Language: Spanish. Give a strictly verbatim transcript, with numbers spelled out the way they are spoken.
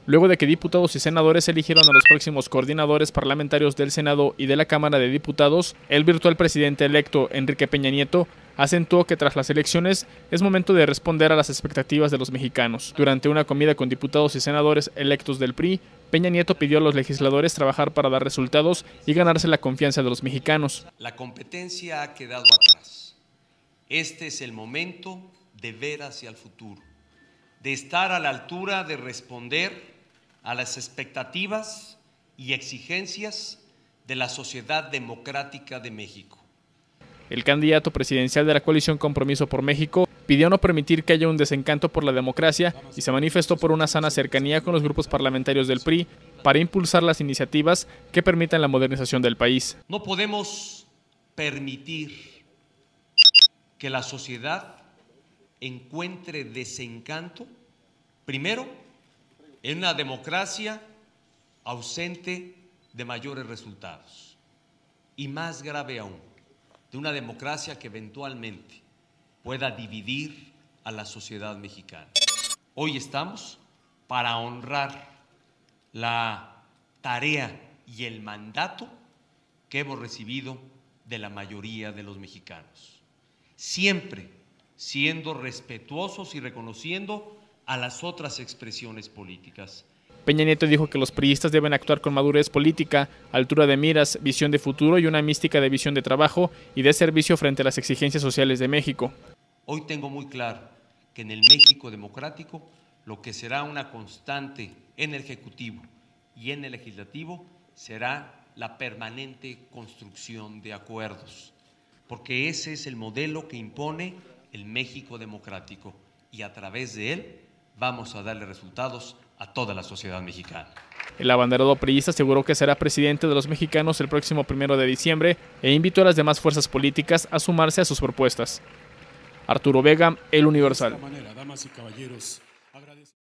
luego de que diputados y senadores eligieron a los próximos coordinadores parlamentarios del Senado y de la Cámara de Diputados. El virtual presidente electo, Enrique Peña Nieto, acentuó que tras las elecciones es momento de responder a las expectativas de los mexicanos. Durante una comida con diputados y senadores electos del P R I, Peña Nieto pidió a los legisladores trabajar para dar resultados y ganarse la confianza de los mexicanos. La competencia ha quedado atrás. Este es el momento de ver hacia el futuro, de estar a la altura de responder a las expectativas y exigencias de la sociedad democrática de México. El candidato presidencial de la coalición Compromiso por México pidió no permitir que haya un desencanto por la democracia y se manifestó por una sana cercanía con los grupos parlamentarios del P R I para impulsar las iniciativas que permitan la modernización del país. No podemos permitir que la sociedad encuentre desencanto, primero, en una democracia ausente de mayores resultados y, más grave aún, de una democracia que eventualmente pueda dividir a la sociedad mexicana. Hoy estamos para honrar la tarea y el mandato que hemos recibido de la mayoría de los mexicanos, siempre siendo respetuosos y reconociendo a las otras expresiones políticas. Peña Nieto dijo que los priistas deben actuar con madurez política, altura de miras, visión de futuro y una mística de visión de trabajo y de servicio frente a las exigencias sociales de México. Hoy tengo muy claro que en el México democrático lo que será una constante en el Ejecutivo y en el Legislativo será la permanente construcción de acuerdos, porque ese es el modelo que impone el México democrático y a través de él vamos a darle resultados a toda la sociedad mexicana. El abanderado priista aseguró que será presidente de los mexicanos el próximo primero de diciembre e invitó a las demás fuerzas políticas a sumarse a sus propuestas. Arturo Vega, El Universal.